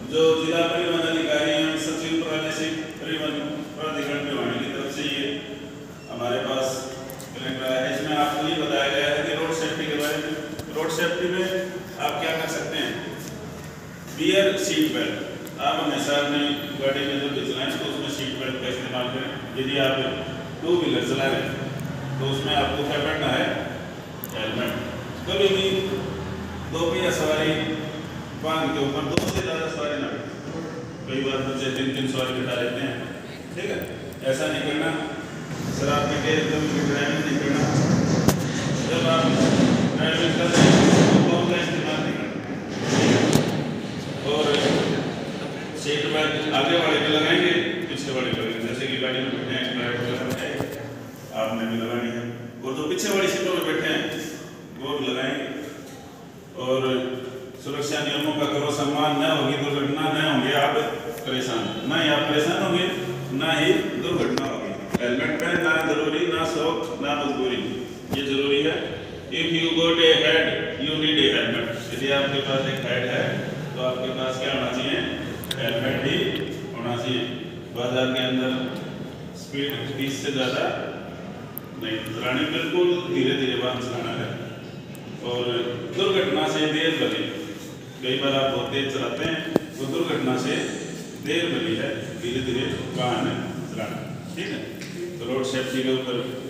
जो जिला परिवहन अधिकारी हैं सचिव प्रादेशिक परिवहन प्राधिकरण भिवानी की तरफ से ये हमारे पास कलेक्टर आया है। इसमें आपको ये बताया गया है कि रोड सेफ्टी के बारे में। रोड सेफ्टी में आप क्या कर सकते हैं, वियर सीट बेल्ट। आप हमेशा अपनी गाड़ी में जब चलाएं तो उसमें सीट बेल्ट का इस्तेमाल करें। यदि आप 2 व्हीलर चला रहे हैं तो उसमें आपको क्या पहनना है, हेलमेट। कभी भी 2 पहिया सवारी वाहन के ऊपर 2 से ज़्यादा सवारी ना बैठे। कई बार बच्चे 3-3 सवारी बिठा लेते हैं, ठीक है, ऐसा नहीं करना। शराब पी के एकदम ड्राइविंग नहीं करना। जब आप ड्राइविंग कर रहे हैं तो फोन का इस्तेमाल नहीं करना। और सीट बेल्ट आगे वाले के लगाएंगे, पीछे वाले के लगाएंगे। जैसे कि गाड़ी में बैठे हैं, ड्राइवर है, आपने भी लगानी है। और जो पीछे वाली सीटों में बैठे हैं वो भी लगाएंगे। और सुरक्षा नियमों का करो सम्मान, न होगी दुर्घटना, न होंगे आप परेशान, ना ही आप परेशान होंगे ना ही दुर्घटना होगी। हेलमेट पहनना जरूरी, ना शौक ना मजबूरी, ये जरूरी है। If you got a head you need a helmet. यदि आपके पास एक हेड है तो आपके पास क्या होना चाहिए, हेलमेट भी होना चाहिए। बाजार के अंदर स्पीड 30 से ज़्यादा नहीं चलानी, बिल्कुल धीरे धीरे वाहन चलाना है। और दुर्घटना से देर बनी, कई बार आप बहुत तेज चलाते हैं तो दुर्घटना से देर बनी है, धीरे धीरे वाहन चलाना, ठीक है। तो रोड सेफ्टी के ऊपर